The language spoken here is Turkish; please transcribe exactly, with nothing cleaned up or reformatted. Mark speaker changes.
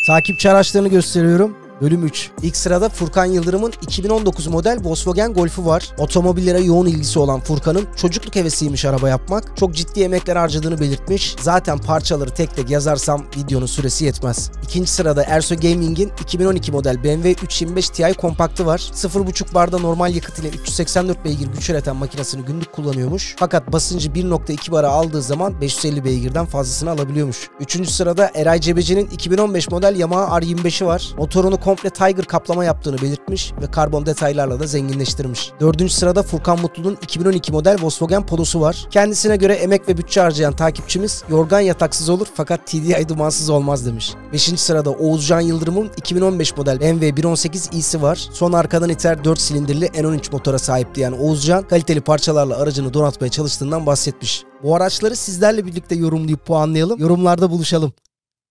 Speaker 1: Takipçi araçlarını gösteriyorum. Bölüm üç. İlk sırada Furkan Yıldırım'ın iki bin on dokuz model Volkswagen Golf'u var. Otomobillere yoğun ilgisi olan Furkan'ın çocukluk hevesiymiş araba yapmak. Çok ciddi emekler harcadığını belirtmiş. Zaten parçaları tek tek yazarsam videonun süresi yetmez. İkinci sırada Erso Gaming'in iki bin on iki model B M W üç yüz yirmi beş Ti kompaktı var. sıfır buçuk barda normal yakıt ile üç yüz seksen dört beygir güç üreten makinesini günlük kullanıyormuş. Fakat basıncı bir nokta iki bara aldığı zaman beş yüz elli beygirden fazlasını alabiliyormuş. Üçüncü sırada Eray Cebeci'nin iki bin on beş model Yamaha R yirmi beşi var. Motorunu komple Tiger kaplama yaptığını belirtmiş ve karbon detaylarla da zenginleştirmiş. Dördüncü sırada Furkan Mutlu'nun iki bin on iki model Volkswagen Polo'su var. Kendisine göre emek ve bütçe harcayan takipçimiz yorgan yataksız olur fakat T D I dumansız olmaz demiş. Beşinci sırada Oğuzcan Yıldırım'ın iki bin on beş model B M W bir on sekiz i'si var. Son arkadan iter dört silindirli N on üç motora sahipti yani Oğuzcan kaliteli parçalarla aracını donatmaya çalıştığından bahsetmiş. Bu araçları sizlerle birlikte yorumlayıp puanlayalım. Yorumlarda buluşalım.